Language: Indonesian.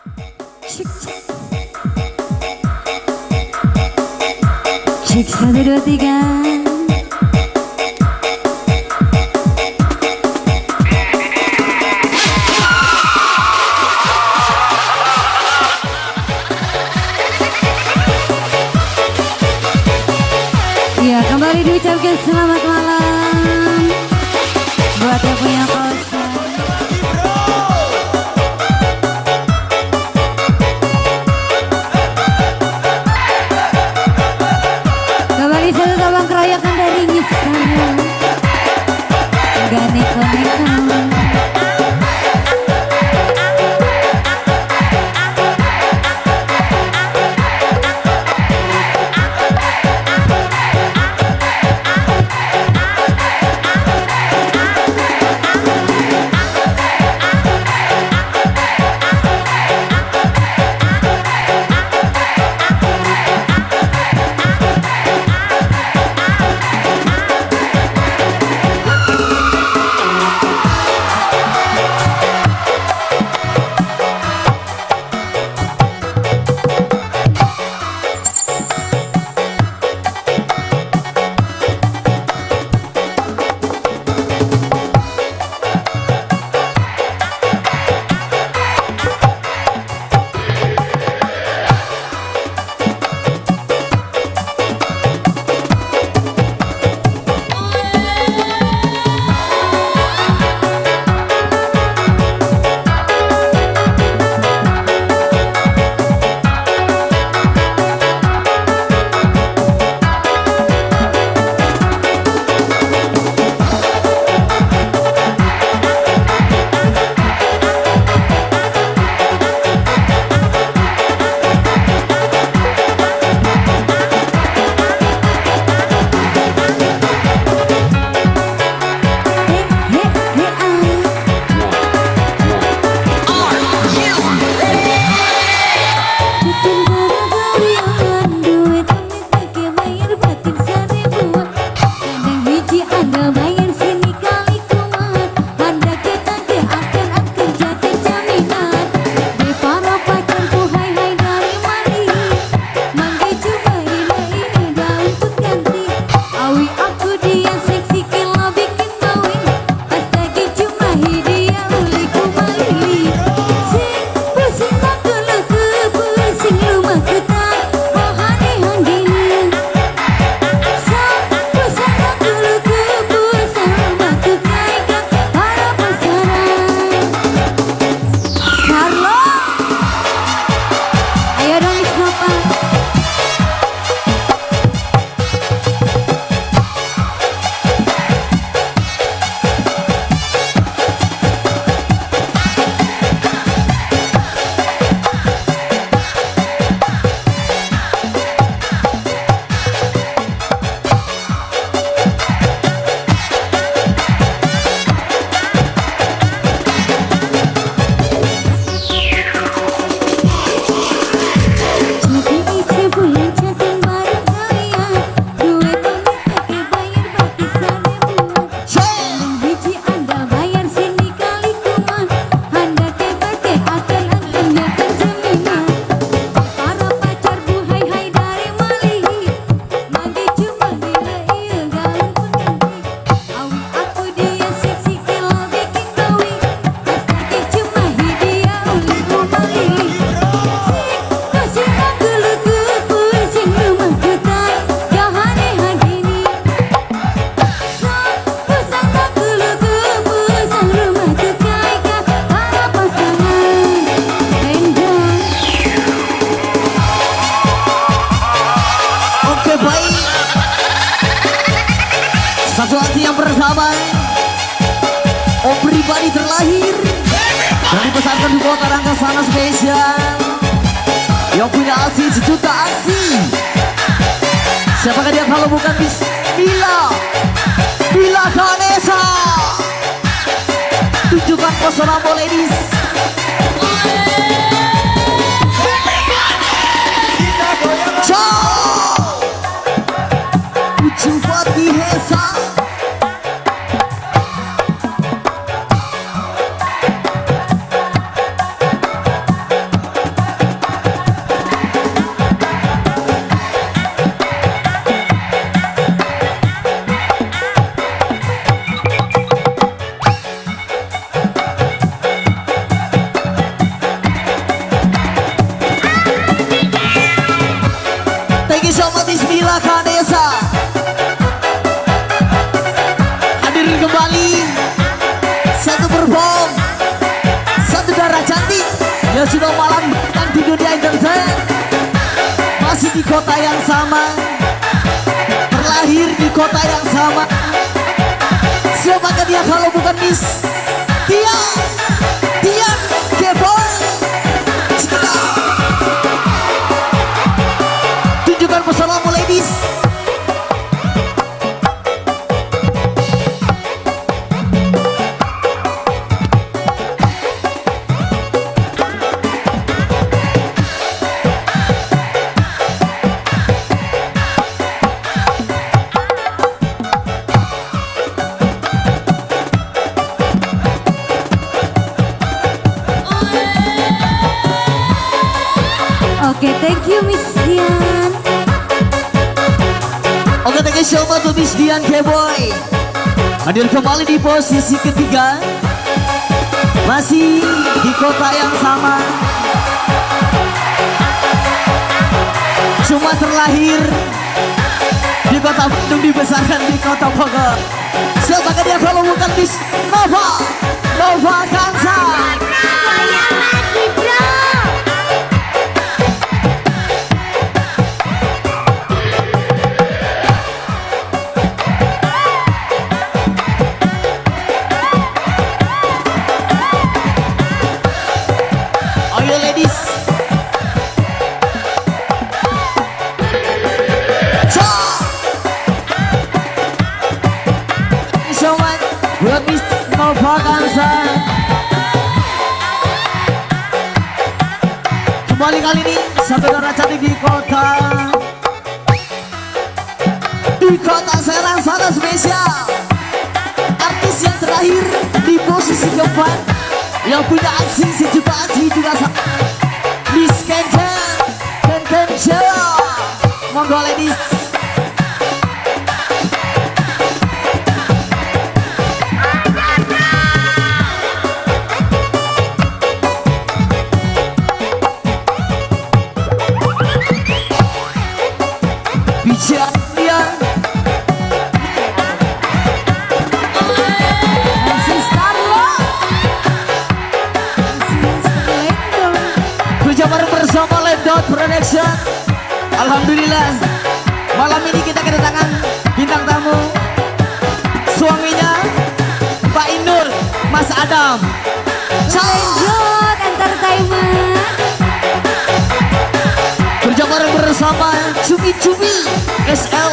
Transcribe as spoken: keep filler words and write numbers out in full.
Cek, cek. Cek satu dua tiga. Ya, kembali diucapkan selamat malam buat yang punya kosan. Kembali satu tabang keroyokan dari Nisana. Gak neko-neko. Om pribadi terlahir dan dibesarkan di kota Rangka sana spesial yang punya aksi sejuta aksi. Siapakah dia kalau bukan Bismillah Bila Ganesha. Tunjukkan pesona ladies. Ciao Ucu Fatih Hesa. yang sudah malam dan di dunia entertain, masih di kota yang sama, terlahir di kota yang sama. Siapakah dia kalau bukan Miss Dia Dia Keboy? Tunjukkan pesanamu ladies. Oke, thank you Miss Dian. Oke, thank you so much to Miss Dian Keboy. Hadir kembali di posisi ketiga, masih di kota yang sama, cuma terlahir di kota Bandung, dibesarkan di kota Bogor. Siapakah dia kalau bukan Miss Nova Nova Kansa? Buat Miss Nova Kansa. Kembali kali ini sampai orang cantik di kota Di kota Serang sangat spesial. Artis yang terakhir di posisi keempat, yang punya aksi sejuta aksi juga sama, Miss Kenken Kenken Show. Monggo ladies. Bicara Masih Starlo, masih Starlendo. kerja bareng bersama Lapdot Production. Alhamdulillah, malam ini kita kedatangan bintang tamu, suaminya Pak Inul, Mas Adam. Lanjut entertainment. Kerja bareng bersama Cumi Cumi S L